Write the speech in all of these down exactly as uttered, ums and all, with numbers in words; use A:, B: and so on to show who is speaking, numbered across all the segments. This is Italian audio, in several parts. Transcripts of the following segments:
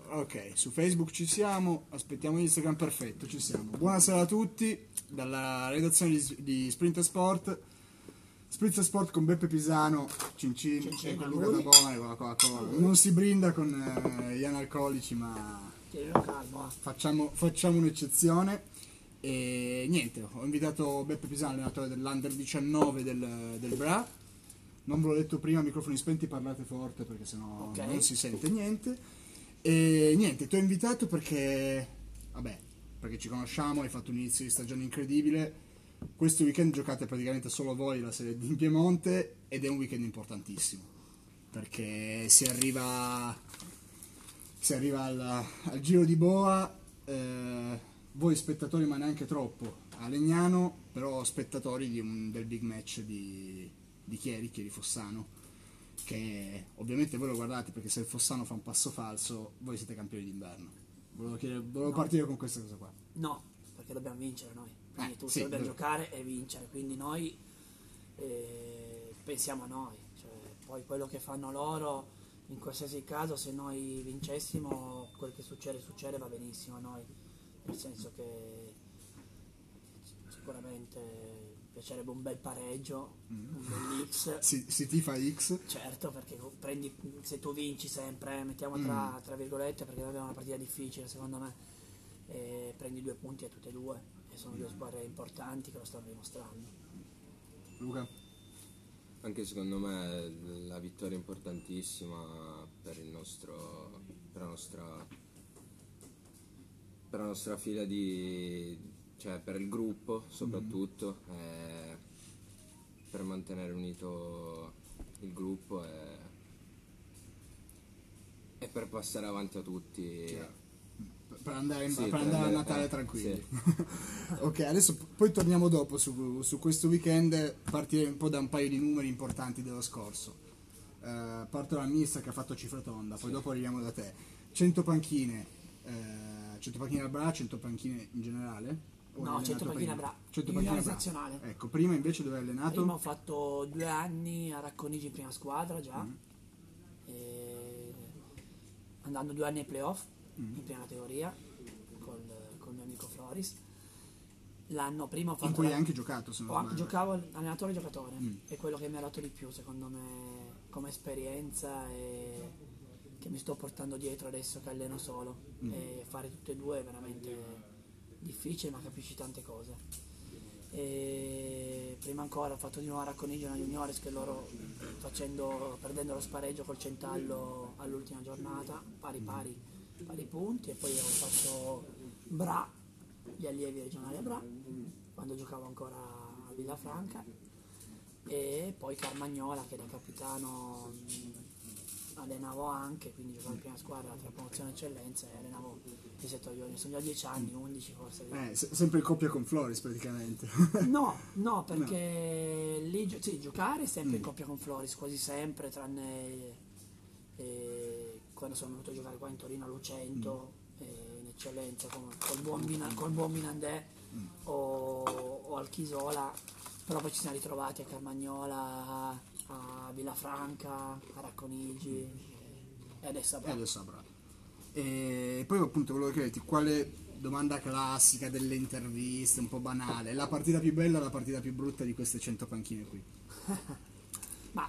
A: Ok, su Facebook ci siamo, aspettiamo Instagram, perfetto, ci siamo. Buonasera a tutti, dalla redazione di, di Sprinter Sport. Sprinter Sport con Beppe Pisano, Cin Cin,
B: Cin Cin,
A: e con
B: a
A: Luca
B: lui.
A: Tabona e con la Coca-Cola. Non si brinda con eh, gli analcolici, ma
B: Tienilo calmo, eh.
A: facciamo, facciamo un'eccezione. E niente, ho invitato Beppe Pisano, allenatore dell'Under diciannove del, del Bra. Non ve l'ho detto prima, microfoni spenti, parlate forte perché sennò
B: Ok.
A: non si sente niente. E niente, ti ho invitato perché, vabbè, perché ci conosciamo, hai fatto un inizio di stagione incredibile. Questo weekend giocate praticamente solo voi la Serie D in Piemonte ed è un weekend importantissimo perché si arriva, si arriva al, al Giro di Boa, eh, voi spettatori ma neanche troppo, a Legnano, però spettatori di un, del big match di, di Chieri, Chieri Fossano, che ovviamente voi lo guardate perché se il Fossano fa un passo falso voi siete campioni d'inverno. Volevo, chiedere, volevo
B: No.
A: partire con questa cosa qua.
B: No, perché dobbiamo vincere noi. Quindi
A: Eh,
B: tu
A: sì,
B: dobbiamo
A: vero.
B: giocare e vincere. Quindi noi eh, pensiamo a noi. Cioè, poi quello che fanno loro, in qualsiasi caso, se noi vincessimo, quel che succede, succede, va benissimo a noi. Nel senso che sicuramente piacerebbe un bel pareggio,
A: Mm.
B: un bel X.
A: Si, si tifa X.
B: Certo, perché prendi, se tu vinci sempre, eh, mettiamo tra, tra virgolette, perché noi abbiamo una partita difficile secondo me, e prendi due punti a tutte e due, e sono due squadre importanti che lo stanno dimostrando.
A: Luca?
C: Anche secondo me la vittoria è importantissima per il nostro, per la nostra, per la nostra fila di, cioè per il gruppo soprattutto, eh, per mantenere unito il gruppo e, e per passare avanti a tutti.
A: Chiaro. Per andare, in-
C: Sì,
A: per
C: per
A: andare a
C: andare-
A: Natale
C: eh,
A: tranquilli. Ok, adesso p- poi torniamo dopo su, su questo weekend, partire un po' da un paio di numeri importanti dello scorso. Eh, parto dalla Missa che ha fatto cifra tonda, poi
C: Sì.
A: dopo arriviamo da te. cento panchine, eh, cento panchine al Bra, cento panchine in generale? O hai
B: No,
A: allenato
B: cento panchine a
A: prima?
B: Bra,
A: cento
B: in
A: panchine a Bra.
B: nazionale.
A: Ecco, prima invece dove hai allenato?
B: Prima ho fatto due anni a Racconigi in prima squadra già, e andando due anni ai playoff in prima categoria col, col mio amico Floris. L'anno prima ho fatto
A: In cui hai
B: la-
A: anche giocato, se non
B: ho-
A: sbaglio.
B: giocavo allenatore e giocatore,
A: Mm.
B: è quello che mi ha dato di più secondo me come esperienza e che mi sto portando dietro adesso che alleno solo.
A: Mm.
B: E fare tutte e due è veramente difficile, ma capisci tante cose. E prima ancora ho fatto di nuovo a Racconigi una juniores che loro facendo, perdendo lo spareggio col Centallo all'ultima giornata, pari pari, pari punti, e poi ho fatto Bra, gli allievi regionali a Bra, quando giocavo ancora a Villafranca, e poi Carmagnola che da capitano mh, allenavo anche, quindi giocavo in prima squadra tra promozione e eccellenza e allenavo i settorioni, sono già dieci anni, undici forse.
A: Eh, se- sempre in coppia con Floris praticamente.
B: No, no, perché lì gio- sì, giocare sempre in
A: Mm.
B: coppia con Floris, quasi sempre, tranne eh, quando sono venuto a giocare qua in Torino a Lucento, eh, in eccellenza con, col buon, Mina- col buon Minandè o, o al Chisola, però poi ci siamo ritrovati a Carmagnola, a Villafranca, a Racconigi e adesso a
A: E
B: Bra.
A: adesso avrà. E poi appunto volevo chiederti quale domanda classica delle interviste, un po' banale, la partita più bella o la partita più brutta di queste cento panchine qui?
B: Ma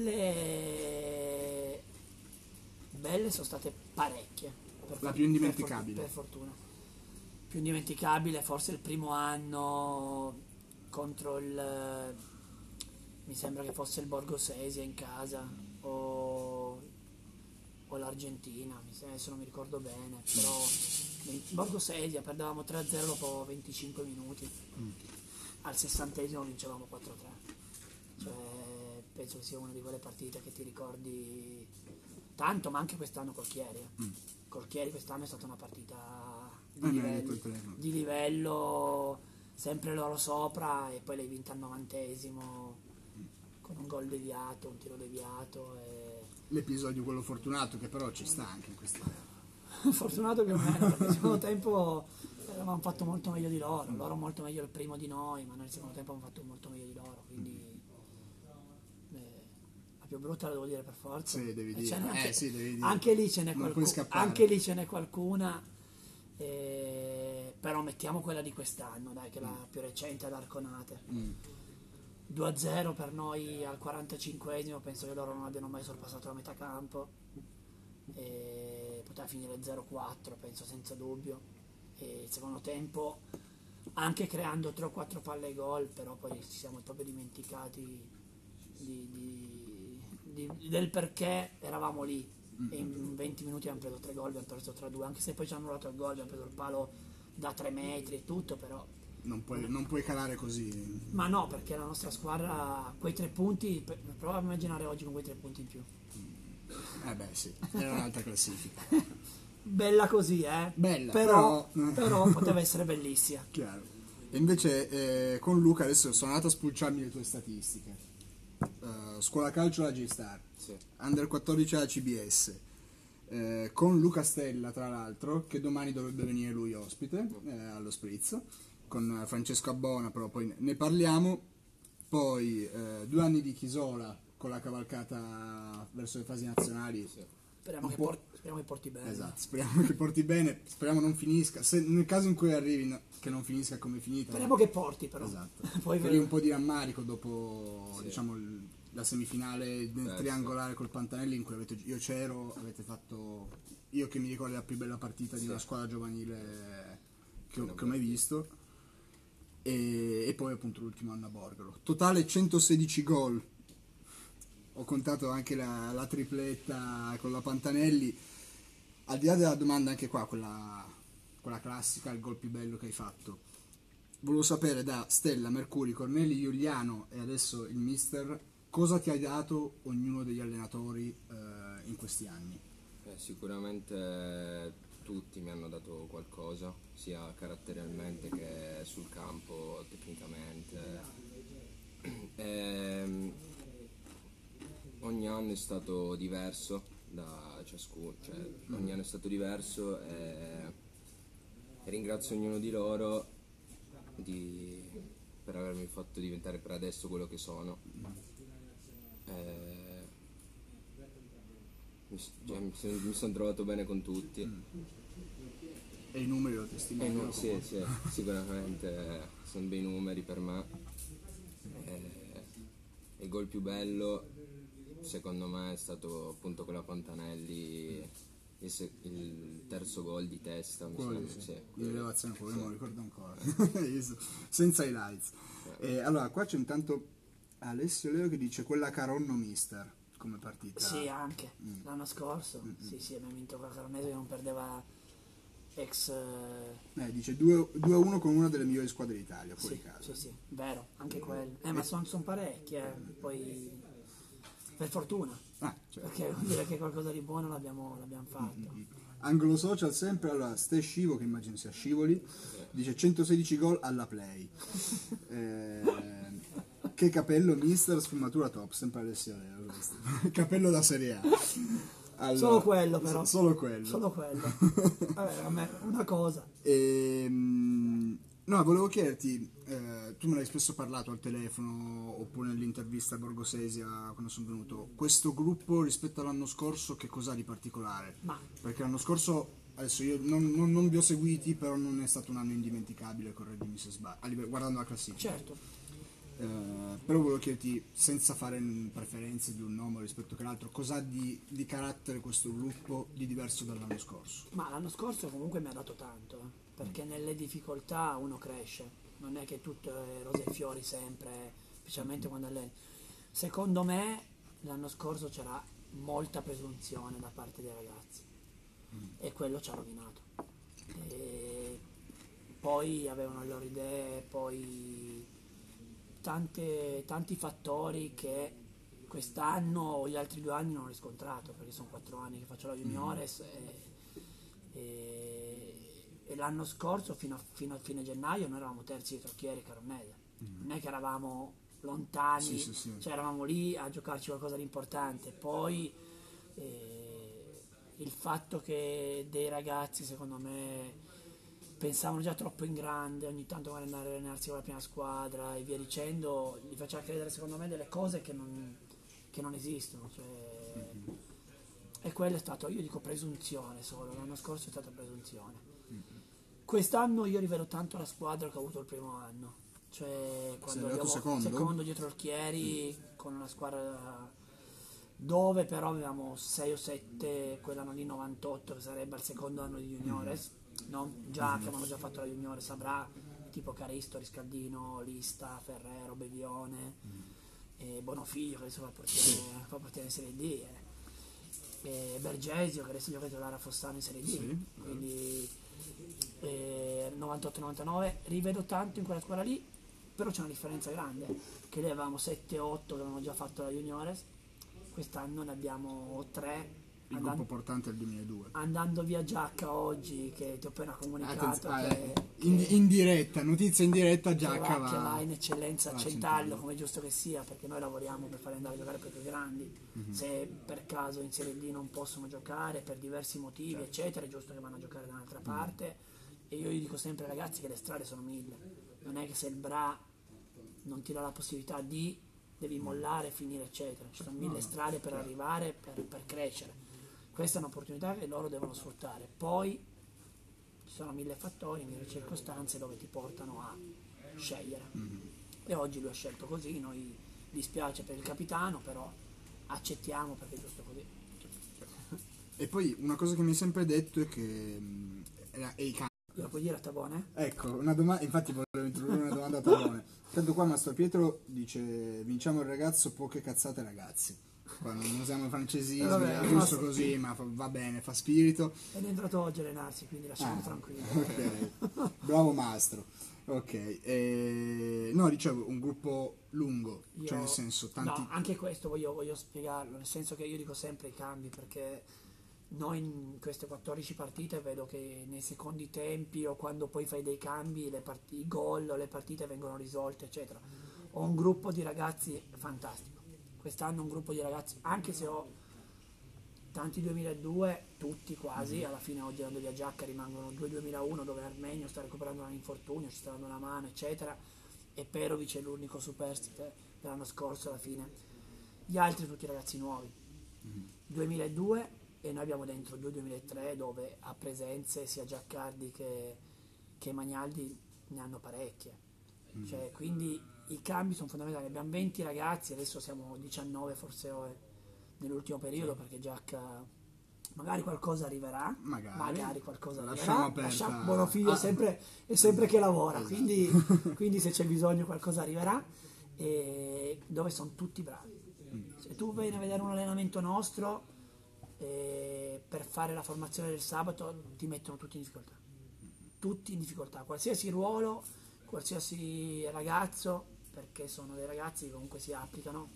B: belle, belle sono state parecchie. Per
A: La
B: for-
A: più indimenticabile.
B: Per, for- per fortuna. Più indimenticabile forse il primo anno contro il, mi sembra che fosse il Borgo Sesia in casa o, o l'Argentina, mi sa- adesso non mi ricordo bene, però il Borgo Sesia perdevamo tre a zero dopo venticinque minuti, al sessantesimo vincevamo quattro a tre. Cioè, penso che sia una di quelle partite che ti ricordi tanto, ma anche quest'anno col Chieri. eh. Col Chieri quest'anno è stata una partita di,
A: Eh, mi hai
B: livello,
A: detto il telefono.
B: di livello, sempre loro sopra, e poi l'hai vinta al novantesimo con un gol deviato, un tiro deviato. E...
A: L'episodio quello fortunato che però ci sta anche in questa.
B: fortunato più o meno, perché il secondo tempo avevamo fatto molto meglio di loro, loro molto meglio il primo di noi, ma noi il secondo tempo abbiamo fatto molto meglio di loro, quindi eh, più brutta la devo dire per forza.
A: Sì, devi
B: E
A: dire.
B: ce n'è anche,
A: Eh, sì, devi dire.
B: anche lì ce n'è
A: Non puoi
B: qualcu-
A: scappare.
B: anche lì ce n'è qualcuna, eh, però mettiamo quella di quest'anno, dai, che è la più recente ad Arconate.
A: Mm.
B: due a zero per noi al quarantacinquesimo, penso che loro non abbiano mai sorpassato la metà campo, e poteva finire zero a quattro, penso senza dubbio. E il secondo tempo, anche creando tre o quattro palle gol, però poi ci siamo proprio dimenticati di, di, di, del perché eravamo lì. E in venti minuti abbiamo preso tre gol, abbiamo perso tre a due, anche se poi ci hanno annullato il gol, abbiamo preso il palo da tre metri e tutto, però
A: Non puoi, non puoi calare così.
B: ma no, perché la nostra squadra quei tre punti, p- prova a immaginare oggi con quei tre punti in più.
A: Eh beh sì, era un'altra classifica.
B: Bella così, eh?
A: Bella,
B: però,
A: però-
B: però poteva essere bellissima.
A: Chiaro. E invece eh, con Luca adesso sono andato a spulciarmi le tue statistiche. Eh, scuola calcio alla J-Star,
C: Sì.
A: Under quattordici alla C B S. Eh, con Luca Stella, tra l'altro, che domani dovrebbe venire lui ospite eh, allo Spritz, con Francesco Abbona, però poi ne parliamo. Poi eh, due anni di Chisola con la cavalcata verso le fasi nazionali.
C: Sì.
B: Speriamo
A: Un
B: che,
A: po'.
B: por- speriamo che porti bene.
A: Esatto, speriamo che porti bene, speriamo non finisca. Se nel caso in cui arrivi, no, che non finisca come è finita.
B: Speriamo che porti, però.
A: Esatto.
B: Poi
A: Per
B: ve-
A: un po' di rammarico dopo
C: Sì.
A: diciamo il- la semifinale del
C: Beh,
A: triangolare col Pantanelli in cui avete, io c'ero, avete fatto, io che mi ricordo la più bella partita di
C: Sì.
A: una squadra giovanile che ho,
C: Non
A: che ho mai visto, e, e poi appunto l'ultimo anno a Borgolo. Totale centosedici gol, ho contato anche la, la tripletta con la Pantanelli. Al di là della domanda, anche qua quella, quella classica, il gol più bello che hai fatto, volevo sapere da Stella, Mercuri, Corneli, Giuliano e adesso il mister, cosa ti ha dato ognuno degli allenatori eh, in questi anni?
C: Eh, sicuramente tutti mi hanno dato qualcosa, sia caratterialmente che sul campo, tecnicamente. Ehm, ogni anno è stato diverso da ciascuno, cioè ogni anno è stato diverso e, e ringrazio ognuno di loro di- per avermi fatto diventare per adesso quello che sono. Eh, mi, s- cioè, mi, son- mi sono trovato bene con tutti.
A: E i numeri lo
C: Eh,
A: testimoniano.
C: no, sì, sì, sicuramente sono bei numeri per me. Eh, il gol più bello secondo me è stato appunto con la Pantanelli, il, se- il terzo gol di testa, mi
A: Quello
C: sembra,
A: lì, sì.
C: sì,
A: Di rilevazione, quello
C: sì.
A: me lo ricordo ancora. Senza highlights. E allora, qua c'è intanto Alessio Leo che dice quella Caronno mister come partita.
B: Sì, anche
A: Mm.
B: l'anno scorso. Sì, sì, abbiamo vinto con la Caronese che non perdeva ex. eh,
A: Eh, dice due a uno con una delle migliori squadre d'Italia, fuori
B: Sì,
A: casa.
B: sì, sì, vero, anche quello. Eh, ma sono parecchie, eh, poi per fortuna,
A: Ah, certo.
B: perché vuol dire che qualcosa di buono l'abbiamo, l'abbiamo fatto.
A: Angolo social sempre, allora Ste Scivo, che immagino sia Scivoli, dice centosedici gol alla play. Eh, che capello mister, sfumatura top, sempre Alessio Leo questo. Capello da Serie A. Allora,
B: Solo quello però.
A: so- Solo quello.
B: Solo quello. Vabbè, a me una cosa.
A: Ehm, no, volevo chiederti, eh, tu me l'hai spesso parlato al telefono oppure nell'intervista a Borgosesia quando sono venuto, questo gruppo rispetto all'anno scorso che cos'ha di particolare?
B: Ma
A: Perché l'anno scorso, adesso io non, non- non vi ho seguiti, però non è stato un anno indimenticabile, correggimi se sbaglio, a livello- guardando la classifica.
B: certo,
A: Eh, però volevo chiederti, senza fare mm, preferenze di un nome rispetto che l'altro, cos'ha di, di carattere questo gruppo di diverso dall'anno scorso?
B: ma l'anno scorso comunque mi ha dato tanto, eh, perché nelle difficoltà uno cresce, non è che tutto è rose e fiori sempre, specialmente quando alleni. Secondo me l'anno scorso c'era molta presunzione da parte dei ragazzi e quello ci ha rovinato. E poi avevano le loro idee, poi tante- tanti fattori che quest'anno o gli altri due anni non ho riscontrato, perché sono quattro anni che faccio la juniores e, e- e l'anno scorso fino a, fino a fine gennaio noi eravamo terzi di Trocchieri e Caronese, non è che eravamo lontani,
A: Sì, sì, sì.
B: cioè eravamo lì a giocarci qualcosa di importante. Poi eh, il fatto che dei ragazzi secondo me pensavano già troppo in grande, ogni tanto volevano andare a allenarsi con la prima squadra e via dicendo, gli faceva credere secondo me delle cose che non, che non esistono, cioè, e quello è stato, io dico presunzione solo, l'anno scorso è stata presunzione. Quest'anno io rivedo tanto la squadra che ho avuto il primo anno, cioè quando
A: arrivato
B: abbiamo
A: secondo?
B: secondo dietro Archieri con una squadra dove però avevamo sei o sette quell'anno lì novantotto che sarebbe il secondo anno di Juniores, no? Già che avevano già fatto la Juniores, avrà tipo Caristo, Riscaldino, Lista, Ferrero, Bevione, e Bonofiglio che adesso fa portiere, fa portiere in Serie D, e, e Bergesio che adesso gioca titolare a Fossano in Serie D,
A: Sì.
B: quindi eh, novantotto novantanove rivedo tanto in quella squadra lì, però c'è una differenza grande, che lì avevamo sette otto che avevano già fatto la Juniores, quest'anno ne abbiamo tre.
A: Il
B: Andando,
A: gruppo portante è il duemiladue.
B: andando via Giacca oggi, che ti ho appena comunicato,
A: Attenz-
B: che,
A: ah, in,
B: che-
A: in diretta, notizia in diretta,
B: che
A: Giacca
B: va, che va
A: va
B: in eccellenza a
A: va a
B: Centallo,
A: Centallo.
B: come è giusto che sia, perché noi lavoriamo per farli andare a giocare per più grandi. Se per caso in Serie D non possono giocare per diversi motivi, eccetera, è giusto che vanno a giocare da un'altra parte. E io gli dico sempre, ragazzi, che le strade sono mille. Non è che se il Bra non ti dà la possibilità di, devi mollare, finire, eccetera. Ci sono mille strade per arrivare, per, per crescere. Questa è un'opportunità che loro devono sfruttare. Poi ci sono mille fattori, mille circostanze dove ti portano a scegliere. E oggi lui ha scelto così, noi dispiace per il capitano, però accettiamo perché è giusto così.
A: E poi una cosa che mi hai sempre detto è che mh, era- è i campi.
B: Glielo puoi dire a Tabone?
A: Ecco, una domanda, infatti volevo introdurre una domanda a Tabone. Tanto qua Mastro Pietro dice vinciamo il ragazzo, poche cazzate ragazzi. Qua non usiamo francesismi,
B: Eh, vabbè,
A: è giusto
B: Mastro-
A: così, ma fa- va bene, fa spirito.
B: Ed è entrato oggi a allenarsi, quindi lasciamo
A: Ah,
B: tranquillo.
A: ok. Bravo Mastro. Ok, eh, no, dicevo un gruppo lungo,
B: Io-
A: cioè nel senso tanti.
B: No, anche questo voglio, voglio spiegarlo, nel senso che io dico sempre i cambi, perché noi in queste quattordici partite vedo che nei secondi tempi o quando poi fai dei cambi le part- i gol o le partite vengono risolte, eccetera. Ho un gruppo di ragazzi fantastico. Quest'anno un gruppo di ragazzi, anche se ho tanti duemiladue, tutti quasi, alla fine oggi andando via Giacca rimangono due duemilauno dove Armenio sta recuperando un infortunio, ci sta dando una mano, eccetera, e Perovic è l'unico superstite dell'anno scorso alla fine. Gli altri tutti ragazzi nuovi. duemiladue e noi abbiamo dentro due duemilatré dove a presenze sia Giaccardi che, che Magnaldi ne hanno parecchie. Cioè, quindi i cambi sono fondamentali. Abbiamo venti ragazzi, adesso siamo diciannove forse eh, nell'ultimo periodo perché Giacca magari qualcosa arriverà,
A: Magari.
B: qualcosa
A: Lasciamo
B: arriverà.
A: aperta-
B: Lasciamo- Bonofiglio
A: Ah.
B: è sempre, è sempre che lavora,
A: Esatto.
B: quindi, quindi se c'è bisogno qualcosa arriverà, e dove sono tutti bravi. Se tu vieni a vedere un allenamento nostro eh, per fare la formazione del sabato ti mettono tutti in difficoltà, tutti in difficoltà, qualsiasi ruolo, qualsiasi ragazzo, perché sono dei ragazzi che comunque si applicano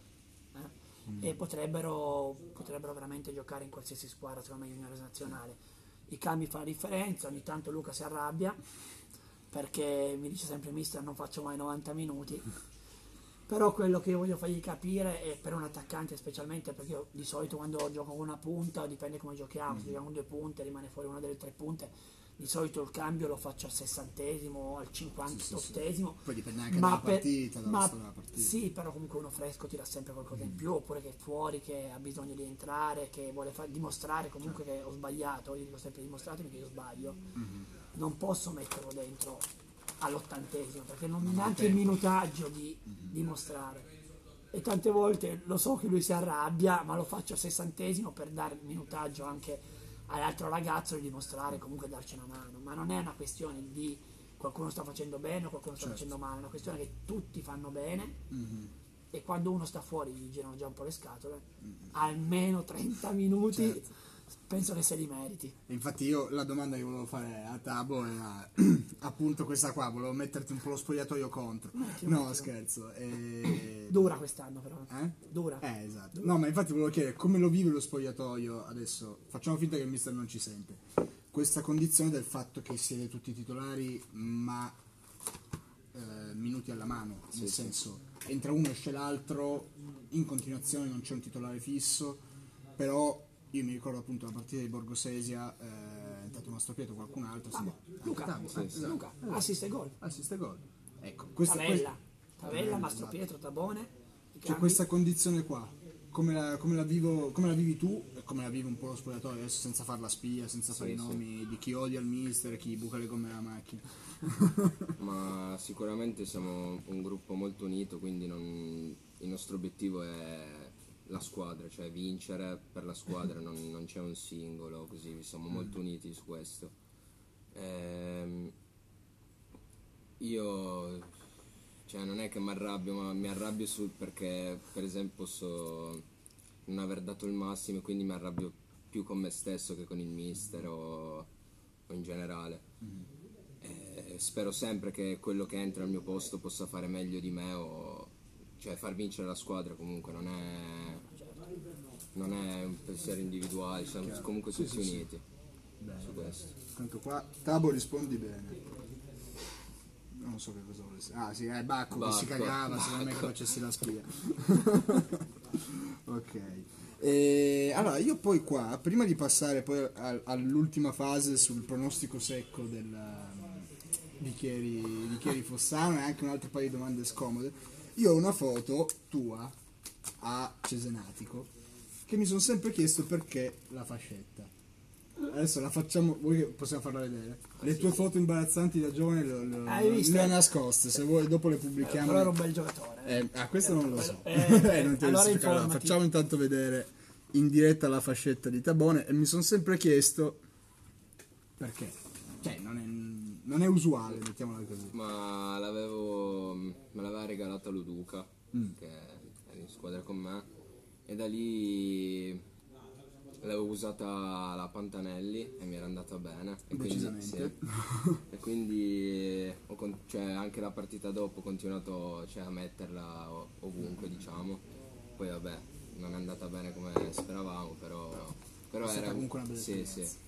B: eh, e potrebbero, potrebbero veramente giocare in qualsiasi squadra, secondo me, juniores nazionale. I cambi fanno la differenza, ogni tanto Luca si arrabbia perché mi dice sempre mister non faccio mai novanta minuti, però quello che io voglio fargli capire è per un attaccante specialmente, perché io di solito quando gioco con una punta, dipende come giochiamo, se giochiamo con due punte rimane fuori una delle tre punte, di solito il cambio lo faccio al sessantesimo o al cinquantottesimo.
A: Poi dipende anche
B: ma
A: dalla
B: per-
A: partita, dalla
B: ma-
A: storia della partita.
B: sì, però comunque uno fresco tira sempre qualcosa in più, oppure che è fuori, che ha bisogno di entrare, che vuole far- dimostrare comunque che ho sbagliato. Io dico sempre dimostratemi che io sbaglio, non posso metterlo dentro all'ottantesimo perché non
A: Non ha
B: neanche il
A: tempo.
B: minutaggio di dimostrare. E tante volte lo so che lui si arrabbia, ma lo faccio al sessantesimo per dare il minutaggio anche all'altro ragazzo di dimostrare comunque darci una mano. Ma non è una questione di qualcuno sta facendo bene o qualcuno sta
A: Certo.
B: facendo male, è una questione che tutti fanno bene
A: Mhm.
B: e quando uno sta fuori gli girano già un po' le scatole, almeno trenta minuti,
A: Certo.
B: penso che se li meriti.
A: E infatti io la domanda che volevo fare a Tabo era appunto questa qua, volevo metterti un po' lo spogliatoio contro.
B: Metti,
A: No,
B: metti.
A: scherzo. E...
B: Dura quest'anno però.
A: Eh?
B: Dura.
A: Eh, esatto. No, ma infatti volevo chiedere come lo vive lo spogliatoio adesso. Facciamo finta che il mister non ci sente. Questa condizione del fatto che siete tutti titolari, ma eh, minuti alla mano, nel
C: Sì, sì.
A: senso entra uno, esce l'altro, in continuazione non c'è un titolare fisso, però io mi ricordo appunto la partita di Borgo Sesia, eh, è entrato Mastro Pietro, qualcun altro, sì.
B: Tabo.
A: Anche
B: Luca,
A: Tabo,
B: sì,
A: eh,
B: sì.
A: esatto.
B: Luca,
A: Esatto.
B: assiste gol.
A: Assiste gol. Ecco, questa,
B: Tavella,
A: questa-
B: Tavella, Mastro
A: esatto.
B: Pietro, Tabone. i
A: C'è
B: cambi.
A: questa condizione qua, come la, come la vivo, come la vivi tu e come la vive un po' lo spogliatoio, adesso senza far la spia, senza fare i
C: Sì, sì.
A: nomi di chi odia il mister e chi buca le gomme alla macchina.
C: Ma sicuramente siamo un gruppo molto unito, quindi non- il nostro obiettivo è la squadra, cioè vincere per la squadra, non, non c'è un singolo, così siamo molto uniti su questo. Ehm, io, cioè non è che mi arrabbio, ma mi arrabbio sul perché per esempio posso non aver dato il massimo e quindi mi arrabbio più con me stesso che con il mister o, o in generale. Eh, spero sempre che quello che entra al mio posto possa fare meglio di me o cioè far vincere la squadra. Comunque non è non è un pensiero individuale, siamo comunque tutti uniti su questo.
A: Tanto qua, Tabo rispondi bene. Non so che cosa volesse. Ah sì, è Bacco, che si
C: Bacco,
A: cagava, secondo me che
C: Bacco.
A: facessi la spia. Ok. E, allora, io poi qua, prima di passare poi a- all'ultima fase sul pronostico secco del um, di Chieri, di Chieri Fossano e anche un altro paio di domande scomode, io ho una foto tua a Cesenatico che mi sono sempre chiesto perché la fascetta. Adesso la facciamo, vuoi che possiamo farla vedere? Le tue foto imbarazzanti da giovane le, le,
B: Hai visto?
A: le ho nascoste, se vuoi dopo le pubblichiamo.
B: Però era un bel giocatore. eh.
A: Eh, ah, questo non lo so.
B: Eh,
A: Eh, non ti ho
B: allora
A: visto, allora,
B: informati.
A: facciamo intanto vedere in diretta la fascetta di Tabone e mi sono sempre chiesto perché. Cioè, non è, non è usuale, mettiamola così.
C: Ma l'avevo me l'aveva regalata Luduca, che è in squadra con me, e da lì l'avevo usata la Pantanelli e mi era andata bene. E quindi,
A: Decisamente.
C: sì. E quindi ho con- cioè, anche la partita dopo ho continuato cioè, a metterla o- ovunque, diciamo. Poi vabbè, non è andata bene come speravamo, però, però
A: È stata
C: era
A: comunque una bella
C: sì,
A: esperienza.
C: sì,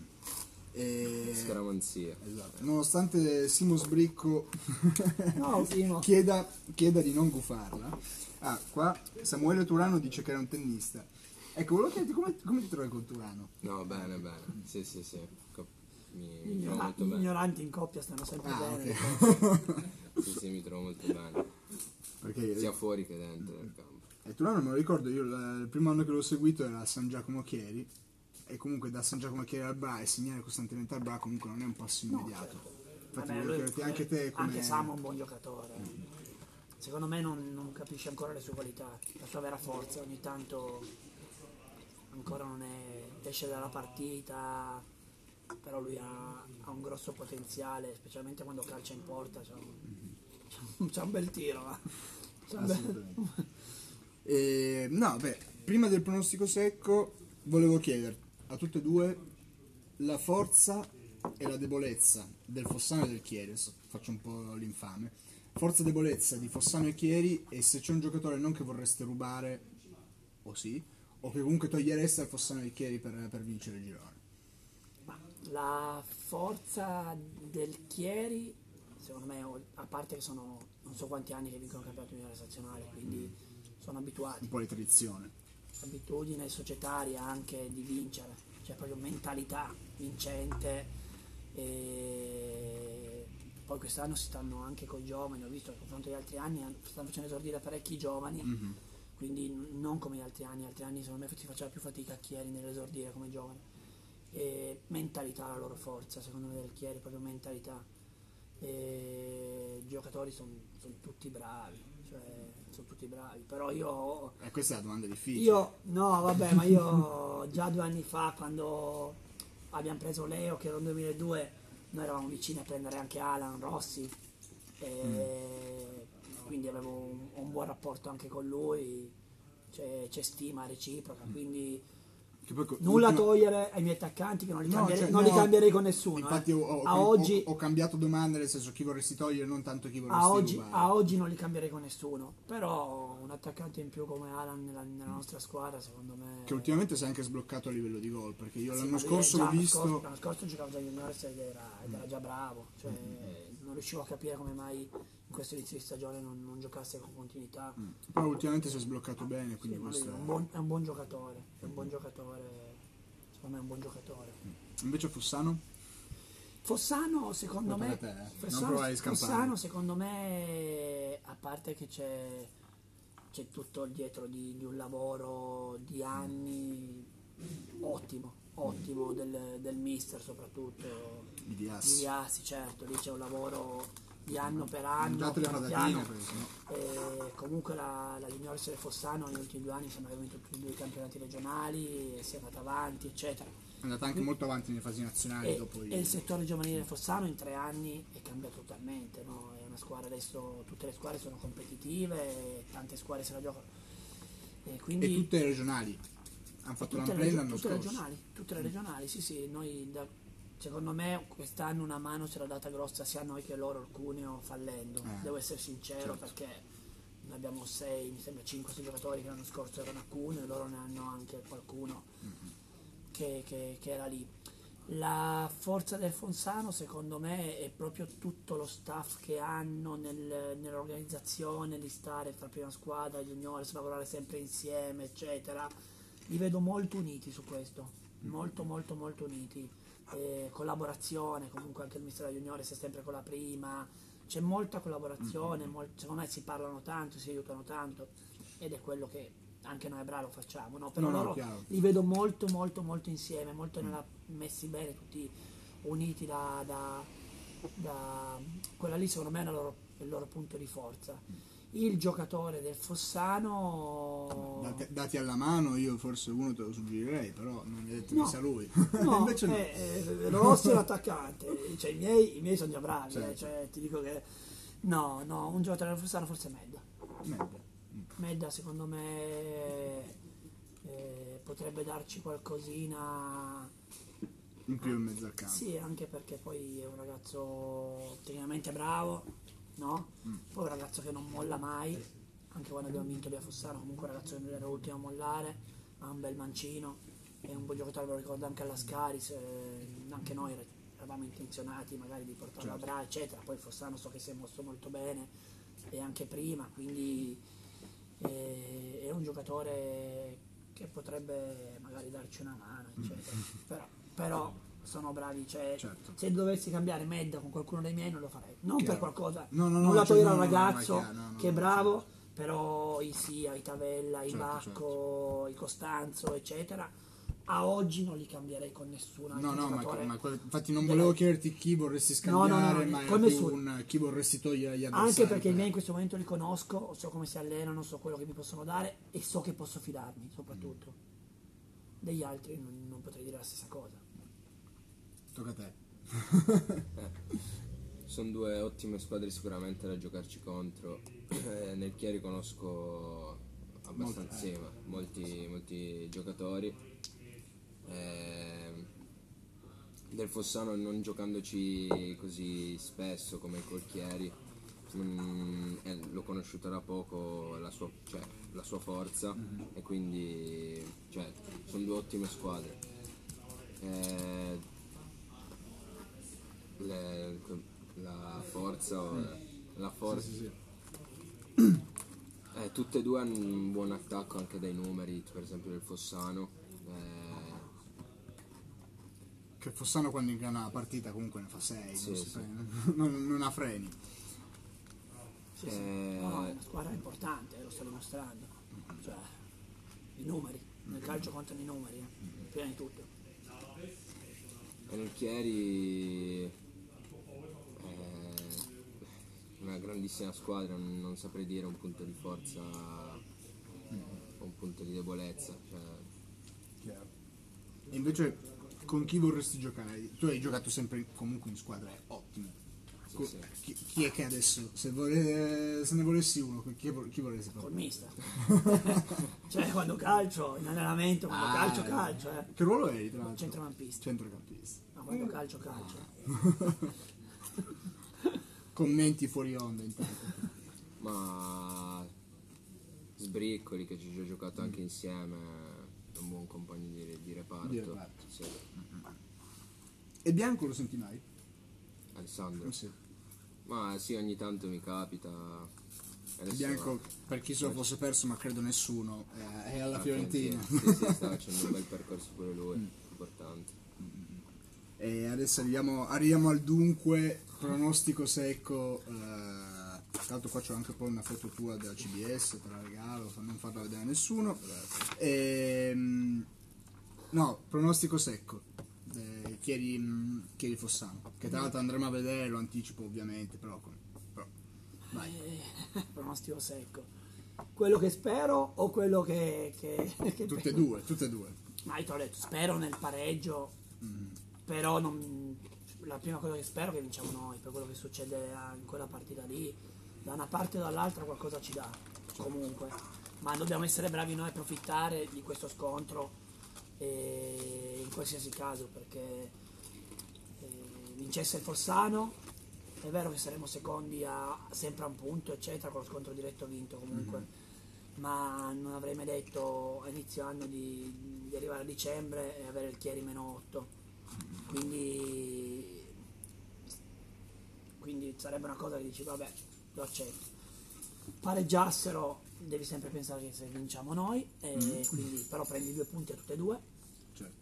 A: E...
C: scaramanzia.
A: Esatto. Nonostante Simo Sbricco
B: No, Simo.
A: chieda, chieda di non gufarla. Ah, qua Samuele Turano dice che era un tennista. Ecco, volevo chiederti come, come ti trovi con Turano?
C: No, bene, bene. Sì, sì, sì. Co- Mi,
B: Gli
C: mi trovo
B: ignora-
C: molto
B: gli
C: bene.
B: ignoranti in coppia stanno sempre
A: Ah,
B: bene.
A: ok.
C: Sì, sì, mi trovo molto bene.
A: Perché
C: Sia fuori che dentro del campo.
A: eh, Turano me lo ricordo, io il, il primo anno che l'ho seguito era a San Giacomo Chieri e comunque da San Giacomo Chieri al Bra e segnare costantemente al Bra comunque non è un passo immediato. Infatti
B: Vabbè,
A: volevo
B: lui-
A: chiederti anche te come...
B: anche Samu è un buon giocatore. Secondo me non, non capisce ancora le sue qualità, la sua vera forza. Ogni tanto ancora non è, esce dalla partita, però lui ha, ha un grosso potenziale, specialmente quando calcia in porta. C'ha un, c'ha un- c'ha un bel tiro. ma- c'ha un bel-
A: Assolutamente. E, no, beh, prima del pronostico secco volevo chiedere a tutte e due la forza e la debolezza del Fossano e del Chieri. Adesso faccio un po' l'infame. Forza e debolezza di Fossano e Chieri e se c'è un giocatore non che vorreste rubare, o sì, o che comunque togliereste al Fossano e al Chieri per, per vincere il girone.
B: Ma la forza del Chieri, secondo me, o- a parte che sono non so quanti anni che vincono il campionato migliore nazionale, quindi sono abituati.
A: Un po' di tradizione.
B: Abitudine societaria anche di vincere, cioè proprio mentalità vincente. E poi quest'anno si stanno anche con i giovani, ho visto a confronto agli altri anni han- stanno facendo esordire parecchi giovani, quindi n- non come gli altri anni, gli altri anni secondo me si faceva più fatica a Chieri nell'esordire come giovane. E mentalità la loro forza, secondo me del Chieri, proprio mentalità. E i giocatori sono tutti bravi, cioè sono tutti bravi, però io
A: E questa è la domanda difficile.
B: io, no, vabbè, ma io già due anni fa, quando abbiamo preso Leo, che era nel duemiladue, noi eravamo vicini a prendere anche Alan Rossi, e quindi avevo un, un buon rapporto anche con lui, c'è, c'è stima reciproca, quindi
A: Che poi co-
B: nulla a
A: ultima-
B: togliere ai miei attaccanti, che non li,
A: No,
B: cambierei,
A: cioè,
B: non li
A: no,
B: cambierei con nessuno.
A: Infatti
B: eh.
A: ho, ho-
B: a,
A: ho-
B: oggi,
A: ho cambiato domanda, nel senso chi vorresti togliere, non tanto chi vorresti
B: a, oggi,
A: rubare.
B: a oggi non li cambierei con nessuno, però un attaccante in più come Alan nella, nella nostra squadra, secondo me...
A: Che ultimamente si è anche sbloccato a livello di gol, perché io
B: Sì,
A: l'anno
B: ma lui
A: scorso
B: già-
A: l'ho
B: l'anno
A: visto...
B: scorso- L'anno scorso giocava già in juniores ed era, ed era già bravo, cioè, non riuscivo a capire come mai in questo inizio di stagione non, non giocasse con continuità.
A: Però ultimamente si è sbloccato bene,
B: Sì,
A: quindi
B: ma lui
A: questo
B: è
A: è...
B: un, buon, è un buon giocatore, è un buon giocatore, secondo me è un buon giocatore.
A: Invece Fossano?
B: Fossano secondo
A: Poi
B: me,
A: per te, eh. Non
B: Fossano,
A: provare a scampare.
B: Fossano secondo me, a parte che c'è c'è tutto dietro di, di un lavoro di anni ottimo, ottimo del, del mister soprattutto,
A: Di Dias.
B: di Dias, certo, lì c'è un lavoro di anno per anno,
A: Mangiate le
B: piano
A: patatine,
B: piano.
A: perché sennò-
B: E comunque la, la Juniores del Fossano negli ultimi due anni sembra che ha vinto tutti e due i campionati regionali, e si è andata avanti, eccetera.
A: è andata anche molto avanti nelle fasi nazionali
B: E,
A: dopo i-
B: e il settore giovanile del Fossano in tre anni è cambiato totalmente, no? È una squadra adesso, tutte le squadre sono competitive, tante squadre se la giocano. E quindi
A: e tutte regionali. Hanno fatto
B: tutte, le,
A: l'Ampresa
B: regio-
A: l'anno
B: tutte
A: scorso.
B: regionali, tutte le regionali, sì sì, noi da- secondo me quest'anno una mano ce l'ha data grossa sia a noi che loro, il Cuneo fallendo,
A: Eh,
B: devo essere sincero,
A: certo.
B: perché noi abbiamo sei, mi sembra cinque sei giocatori che l'anno scorso erano a Cuneo e loro ne hanno anche qualcuno che, che- che era lì. La forza del Fonsano secondo me è proprio tutto lo staff che hanno nel- nell'organizzazione di stare tra prima squadra, juniores, lavorare sempre insieme, eccetera. Li vedo molto uniti su questo, molto molto molto uniti. Eh, collaborazione, comunque anche il mister della juniores è sempre con la prima, c'è molta collaborazione, mol- secondo me si parlano tanto, si aiutano tanto ed è quello che anche noi a Bralo facciamo, no? Però
A: No, no,
B: loro
A: chiaro.
B: li vedo molto molto molto insieme, molto nella- messi bene, tutti uniti da, da- da- quella lì secondo me è, la loro- è il loro punto di forza. Il giocatore del Fossano
A: Dati, dati alla mano io forse uno te lo suggerirei, però non mi hai detto
B: No.
A: che sia lui.
B: no,
A: Invece no.
B: eh, eh, Rossi è l'attaccante, cioè, i, miei, i miei sono già bravi, eh,
A: Certo.
B: cioè, ti dico che no, no, un giocatore del Fossano forse è Medda.
A: Merda.
B: Medda secondo me eh, potrebbe darci qualcosina.
A: In più in mezzo al campo.
B: Sì, anche perché poi è un ragazzo tecnicamente bravo, no? Poi è un ragazzo che non molla mai, anche quando abbiamo vinto lì a Fossano, comunque un ragazzo che non era l'ultimo a mollare, ha un bel mancino, è un buon giocatore, lo ricordo anche alla Scaris, eh, anche noi eravamo intenzionati magari di portarlo
A: Certo.
B: a Bra, eccetera, poi Fossano so che si è mosso molto bene e anche prima, quindi eh, è un giocatore che potrebbe magari darci una mano, eccetera. Però, però sono bravi, cioè
A: Certo.
B: se dovessi cambiare Medda con qualcuno dei miei non lo farei, non
A: Chiaro.
B: per qualcosa,
A: No, no, no,
B: non la
A: cioè,
B: togliere
A: no,
B: al
A: no, no,
B: ragazzo
A: ma è chiaro, no, no,
B: che è
A: no,
B: bravo,
A: certo.
B: però i Sia, i Tavella, i
A: Certo,
B: Bacco, i Costanzo, eccetera, a oggi non li cambierei con nessun altro
A: No, no, ma,
B: giocatore.
A: ma que- infatti non
B: della-
A: volevo chiederti chi vorresti
B: No, no,
A: scambiare,
B: no,
A: ma era
B: con
A: più
B: nessuno.
A: un chi vorresti togliere agli avversari.
B: Anche perché i
A: per-
B: miei in questo momento li conosco, so come si allenano, so quello che mi possono dare e so che posso fidarmi, soprattutto. Degli altri non, non potrei dire la stessa cosa.
A: Tocca a te.
C: Sono due ottime squadre sicuramente da giocarci contro. Eh, nel Chieri conosco abbastanza,
A: Molti,
C: sì, ma molti, molti giocatori. Eh, del Fossano non giocandoci così spesso come col Chieri, mm, eh, l'ho conosciuto da poco la sua, cioè, la sua forza e quindi cioè, sono due ottime squadre. Eh, le- la forza la forza
A: Sì, sì,
C: eh, tutte e due hanno un buon attacco anche dai numeri, per esempio del Fossano. Eh,
A: Che Fossano quando ingrana la partita comunque ne fa sei,
C: Sì,
A: non, si
C: sì.
A: frena, non, non ha freni.
B: Sì, sì.
C: Eh,
B: No, no, è una squadra importante, lo sta dimostrando. Cioè, i numeri, nel calcio contano i numeri, eh, prima di tutto.
C: e nel Chieri eh, una grandissima squadra, non, non saprei dire un punto di forza o un punto di debolezza. Cioè,
A: Chiaro. E invece con chi vorresti giocare? Tu hai giocato sempre comunque in squadre ottime.
C: sì,
A: Co-
C: sì.
A: Chi, chi è che adesso, se, vole- se ne volessi uno, chi, chi vorresti
B: Col
A: portare?
B: mister. Cioè, quando calcio, in allenamento, quando
A: Ah,
B: calcio, calcio, eh.
A: Che ruolo eri tra l'altro?
B: Centrocampista.
A: Centrocampista.
B: Ma quando calcio, calcio.
A: Commenti fuori onda intanto.
C: Ma Sbriccoli, che ci ho giocato anche insieme, è un buon compagno di, di reparto.
A: Di reparto.
C: Sì.
A: E Bianco lo senti mai?
C: Alessandro.
A: Sì.
C: Ma sì, ogni tanto mi capita. Adesso-
A: Bianco, per chi se lo fosse perso, ma credo nessuno, è è alla
C: la
A: Fiorentina.
C: Sì, sì, sta facendo un bel percorso pure lui, importante.
A: E adesso arriviamo, arriviamo al dunque, pronostico secco, eh, tra l'altro qua c'ho anche poi una foto tua della C B S, te la regalo per non farla vedere a nessuno. Ehm, no, pronostico secco, eh, Chieri, Chieri Fossano, che tra l'altro andremo a vedere, lo anticipo ovviamente, però, però vai.
B: Eh, pronostico secco. Quello che spero o quello che... che, che
A: Tutte e due, tutte e due.
B: Ma io te l'ho detto, spero nel pareggio, mm. però non, la prima cosa che spero è che vinciamo noi, per quello che succede in quella partita lì, da una parte o dall'altra qualcosa ci dà, comunque, ma dobbiamo essere bravi noi a approfittare di questo scontro e in qualsiasi caso, perché eh, vincesse il Fossano, è vero che saremo secondi a sempre a un punto, eccetera, con lo scontro diretto vinto comunque, mm. ma non avrei mai detto a inizio anno di, di arrivare a dicembre e avere il Chieri meno otto, quindi, quindi sarebbe una cosa che dici vabbè, lo accetto. Pareggiassero devi sempre pensare che se vinciamo noi, e mm. quindi, però prendi due punti a tutte e due,
A: certo.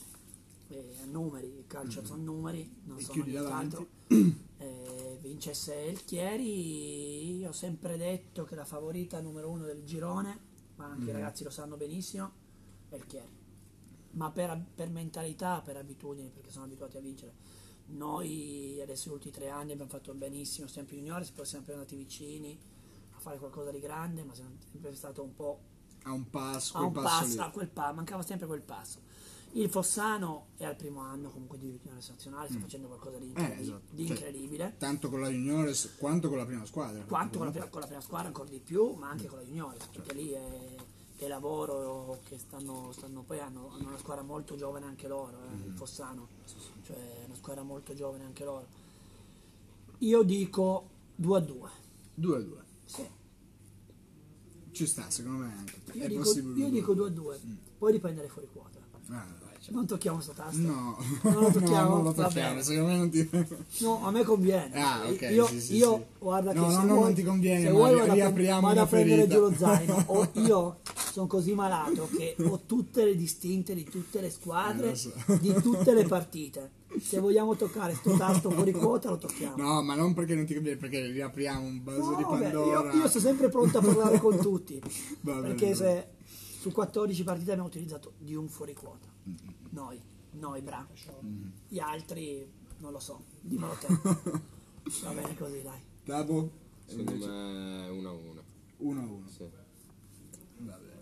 B: E a numeri, il calcio mm. sono numeri, non
A: e
B: sono nient'altro. Eh, vincesse il Chieri, io ho sempre detto che la favorita numero uno del girone, ma anche mm. i ragazzi lo sanno benissimo, è il Chieri, ma per, per mentalità, per abitudini, perché sono abituati a vincere. Noi adesso negli ultimi tre anni abbiamo fatto benissimo, sempre juniores, poi siamo sempre andati vicini a fare qualcosa di grande, ma siamo sempre stato un po'
A: a un passo,
B: a un
A: passo,
B: passo a quel passo, mancava sempre quel passo. Il Fossano è al primo anno comunque di juniores nazionale, sta mm. facendo qualcosa di, incredib- eh, esatto. di incredibile,
A: cioè, tanto con la juniores quanto con la prima squadra,
B: quanto con la, prima, con la prima squadra ancora di più, ma anche mm. con la juniores, perché lì è, è lavoro che stanno, stanno poi hanno, hanno una squadra molto giovane anche loro, eh, mm. il Fossano, cioè una squadra molto giovane anche loro. Io dico due a due.
A: due a due?
B: Sì.
A: Ci sta, secondo me anche.
B: Io
A: è
B: dico,
A: possibile.
B: Io dico due a due, mm. poi dipende dai fuori quota.
A: Ah,
B: non tocchiamo sto tasto.
A: No,
B: non lo tocchiamo.
A: No, non lo tocchiamo, secondo me non ti...
B: No, a me conviene.
A: Ah, ok.
B: Io,
A: sì, sì,
B: io
A: sì.
B: guarda
A: no,
B: che
A: no,
B: se
A: no,
B: vuoi,
A: non ti conviene,
B: se
A: ma
B: vuoi vado
A: riapriamo
B: vado
A: una
B: a prendere
A: ferita.
B: giù lo zaino. O io sono così malato che ho tutte le distinte di tutte le squadre,
A: eh, so.
B: di tutte le partite. Se vogliamo toccare sto tasto fuori quota lo tocchiamo.
A: No, ma non perché non ti conviene, perché riapriamo un vaso
B: no,
A: di Pandora.
B: Beh, io, io sono sempre pronto a parlare con tutti.
A: Va bene,
B: perché
A: va
B: se su quattordici partite abbiamo utilizzato di un fuori quota. Mm-hmm. Noi, noi bra. Mm-hmm. Gli altri non lo so, dimmelo te. Va bene così, dai.
A: Dabo?
C: Secondo me uno a uno.
A: uno a uno.
C: Sì.
A: Va bene.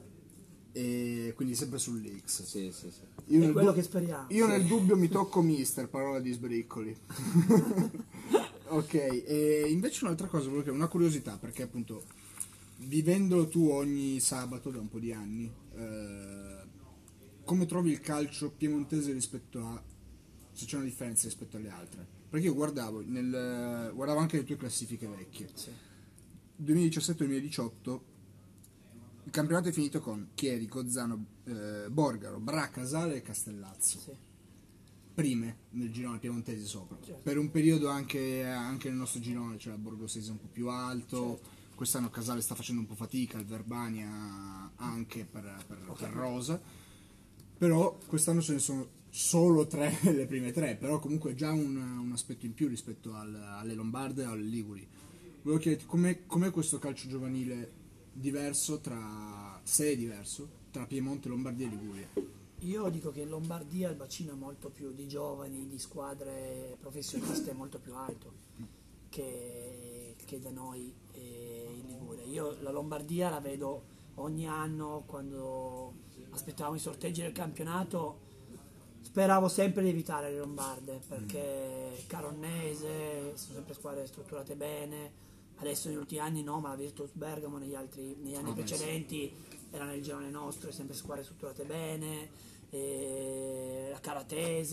A: E quindi sempre sull'X.
C: Sì, sì, sì.
A: Io
B: è quello
A: du-
B: che speriamo.
A: Io sì. Nel dubbio mi tocco mister, parola di sbriccoli. Ok, e invece un'altra cosa, volevo chiedere, una curiosità, perché appunto vivendo tu ogni sabato da un po' di anni, eh, come trovi il calcio piemontese rispetto a, se c'è una differenza rispetto alle altre? Perché io guardavo, nel, guardavo anche le tue classifiche vecchie.
B: Sì.
A: duemiladiciassette duemiladiciotto il campionato è finito con Chieri, Gozzano, eh, Borgaro, Bra, Casale e Castellazzo.
B: Sì.
A: Prime nel girone piemontese sopra.
B: Certo.
A: Per un periodo anche, anche nel nostro girone c'era cioè Borgosese un po' più alto. Certo. Quest'anno Casale sta facendo un po' fatica, il Verbania anche per, per, okay. per Rosa. Però quest'anno ce ne sono solo tre, le prime tre, però comunque già un, un aspetto in più rispetto al, alle Lombarde e alle Liguri. Volevo chiederti com'è, com'è questo calcio giovanile diverso tra, se è diverso, tra Piemonte, Lombardia e Liguria?
B: Io dico che in Lombardia il bacino è molto più di giovani, di squadre professioniste, è molto più alto che, che da noi in Liguria. Io la Lombardia la vedo ogni anno, quando aspettavamo i sorteggi del campionato, speravo sempre di evitare le Lombarde, perché Caronnese, sono sempre squadre strutturate bene. Adesso negli ultimi anni no, ma la Virtus Bergamo negli, altri, negli anni oh, precedenti sì. Era nel girone nostro, sempre squadre strutturate bene, e la Caratese,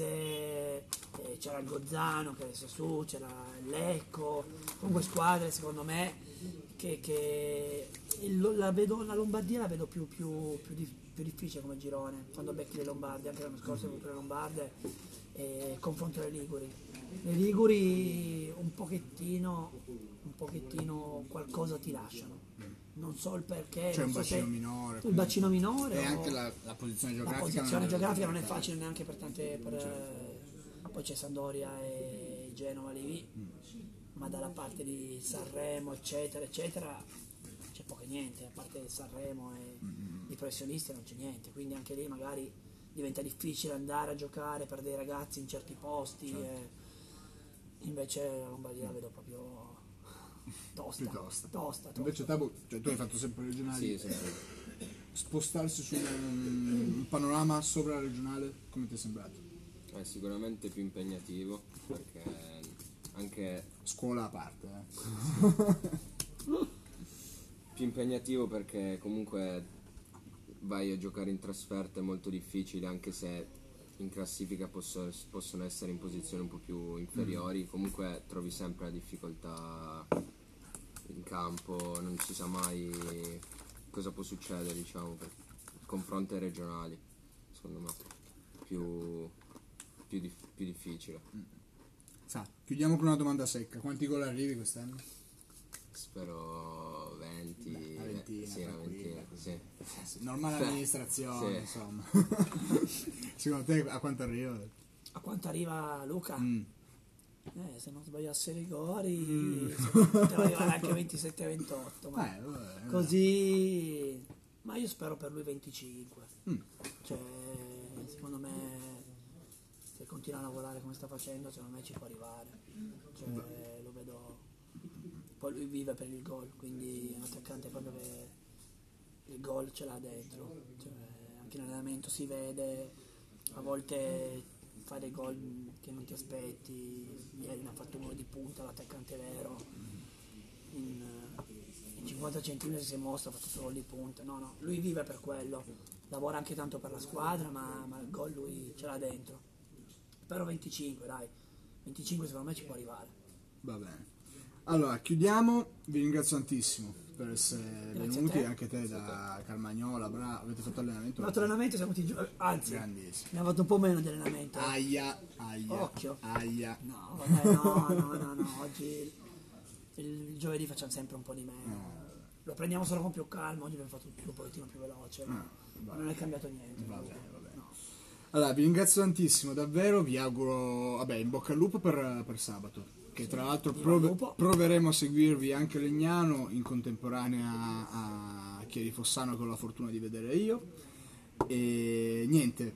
B: e c'era il Gozzano che adesso è su, c'era il Lecco, comunque squadre secondo me che, che la, vedo, la Lombardia la vedo più, più, più, di, più difficile come girone, quando becchi le Lombarde, anche l'anno scorso ho avuto le Lombarde, e confronto le Liguri. Le Liguri un pochettino, un pochettino qualcosa ti lasciano. Non so il perché.
A: C'è un
B: so
A: bacino minore.
B: Il bacino minore.
A: E anche la, la posizione geografica.
B: La posizione
A: non
B: geografica
A: non
B: non è facile neanche per tante. Per, certo. Poi c'è Sampdoria e Genova lì. Mm. ma dalla parte di Sanremo eccetera eccetera c'è poco e niente, a parte Sanremo e i professionisti non c'è niente, quindi anche lì magari diventa difficile andare a giocare per dei ragazzi in certi posti, certo. E invece la Lombardia la vedo proprio tosta,
A: Più tosta.
B: tosta, tosta.
A: Invece Tabo, cioè tu hai fatto sempre regionali,
C: Sì, sì, sì.
A: spostarsi su un, un panorama sopra regionale, come ti è sembrato?
C: È sicuramente più impegnativo perché anche
A: Scuola a parte, eh.
C: più impegnativo perché comunque vai a giocare in trasferta è molto difficile, anche se in classifica posso, possono essere in posizioni un po' più inferiori, mm. comunque trovi sempre la difficoltà in campo, non si sa mai cosa può succedere, diciamo, per confronti ai regionali, secondo me più, più, dif- più difficile.
A: Mm. Sa, chiudiamo con una domanda secca, quanti gol arrivi quest'anno?
C: Spero venti,
A: Beh, una ventina,
C: sì, una ventina, sì.
A: Normale amministrazione,
C: Sì.
A: insomma. Secondo te a quanto arriva?
B: A quanto arriva Luca?
A: Mm.
B: Eh, se non sbagliasse rigori,
A: Mm.
B: poteva arrivare anche ventisette ventotto, ma
A: Eh, vabbè,
B: così, ma io spero per lui venticinque.
A: Mm.
B: Cioè, secondo me, se continua a lavorare come sta facendo, secondo me ci può arrivare. Cioè, lo vedo. Poi lui vive per il gol, quindi è un attaccante proprio che il gol ce l'ha dentro. Cioè, anche in allenamento si vede, a volte fa dei gol che non ti aspetti. Ieri ne ha fatto uno di punta, l'attaccante vero. In, in cinquanta centimetri si è mosso, ha fatto solo di punta. No, no, lui vive per quello. Lavora anche tanto per la squadra, ma, ma il gol lui ce l'ha dentro. Spero venticinque, dai. venticinque secondo me ci può arrivare.
A: Va bene. Allora, chiudiamo. Vi ringrazio tantissimo per essere
B: Grazie
A: venuti,
B: a te.
A: anche te da Carmagnola, bravo. Avete fatto allenamento?
B: Il nostro allenamento siamo tutti gio- anzi,
A: Grandissimo.
B: abbiamo fatto un po' meno di allenamento.
A: Aia, aia,
B: Occhio.
A: aia.
B: No, vabbè, no, no, no, no, oggi il giovedì facciamo sempre un po' di meno. Lo prendiamo solo con più calma, oggi abbiamo fatto tutto un pochettino più veloce, ma
A: va
B: non è cambiato niente.
A: Va bene, va bene.
B: No.
A: Allora, vi ringrazio tantissimo, davvero, vi auguro, vabbè, in bocca al lupo per, per sabato, che tra l'altro
B: Viva
A: prove-
B: il lupo.
A: proveremo a seguirvi anche a Legnano, in contemporanea a Chierifossano, che ho la fortuna di vedere io. E niente,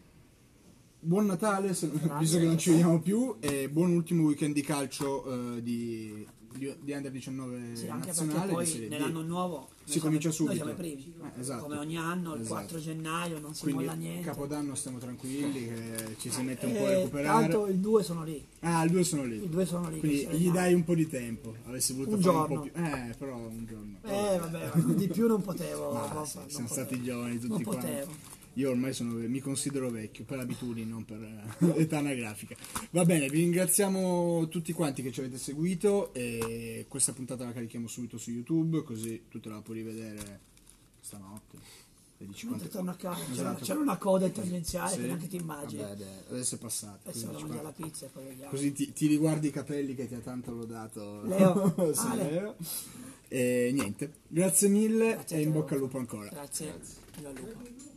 A: buon Natale, se- visto che non ci vediamo più, e buon ultimo weekend di calcio eh, di, di, di Under diciannove
B: Sì, anche
A: nazionale.
B: perché
A: di
B: poi
A: Serie D.
B: nell'anno nuovo
A: Si
B: noi
A: comincia
B: siamo,
A: subito.
B: Noi siamo i primi,
A: Eh, esatto.
B: come ogni anno, il
A: Esatto.
B: quattro gennaio non si
A: Quindi
B: molla niente.
A: Capodanno stiamo tranquilli, che ci si mette un po' a
B: Eh,
A: recuperare.
B: tanto i due sono lì,
A: Ah, i due sono lì.
B: i due sono lì.
A: Quindi
B: che si
A: gli dai
B: allenano.
A: un po' di tempo. Avessi voluto
B: Un
A: fare
B: giorno.
A: un po' più. Eh, però un giorno.
B: Eh vabbè, ma di più non potevo.
A: Ma
B: non
A: sì,
B: non
A: siamo
B: potevo.
A: stati giovani tutti
B: Non
A: quanti.
B: potevo.
A: Io ormai sono, mi considero vecchio, per abitudini, non per eh, età anagrafica. Va bene, vi ringraziamo tutti quanti che ci avete seguito e questa puntata la carichiamo subito su YouTube, così tu te la puoi rivedere stanotte. E dici
B: Mentre
A: quante-
B: torno a casa, c'era,
A: Esatto.
B: c'era una coda in tangenziale
A: Sì.
B: che neanche ti immagini.
A: Vabbè, dai, adesso è passata.
B: Adesso
A: Così,
B: vado a
A: dici,
B: mangiare la
A: guarda,
B: pizza e poi vediamo.
A: così ti, ti riguardi i capelli che ti ha tanto lodato
B: Leo.
A: Sì,
B: Ale.
A: Leo. E niente, grazie mille
B: Grazie a
A: e in
B: te,
A: bocca al
B: Luca.
A: lupo ancora.
B: Grazie.
C: Grazie.
B: Viva il lupo.